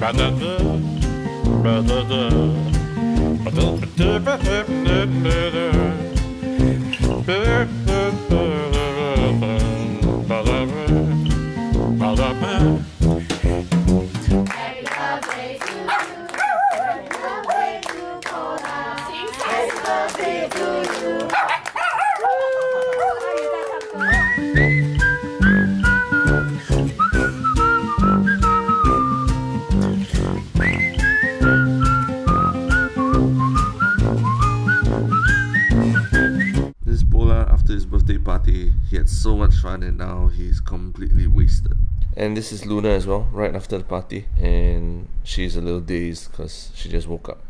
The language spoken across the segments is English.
After his birthday party, he had so much fun and now he's completely wasted. And this is Luna as well, right after the party, and she's a little dazed because she just woke up.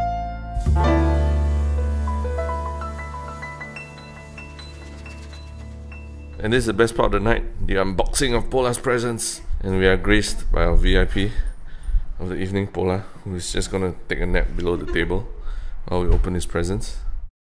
And this is the best part of the night, the unboxing of Pola's presents. And we are graced by our VIP of the evening, Pola, who is just gonna take a nap below the table while we open his presents.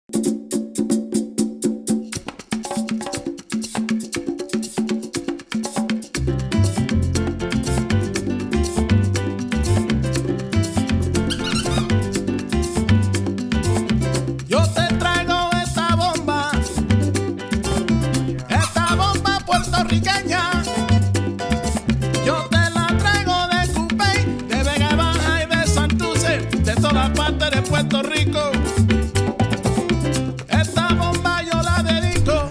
Yo te la traigo de Cupey, de Vega Baja y de Santurce, de toda parte de Puerto Rico. Esta bomba yo la dedico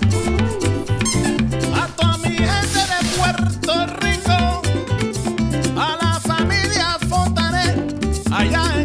a toda mi gente de Puerto Rico, a la familia Fontanet, allá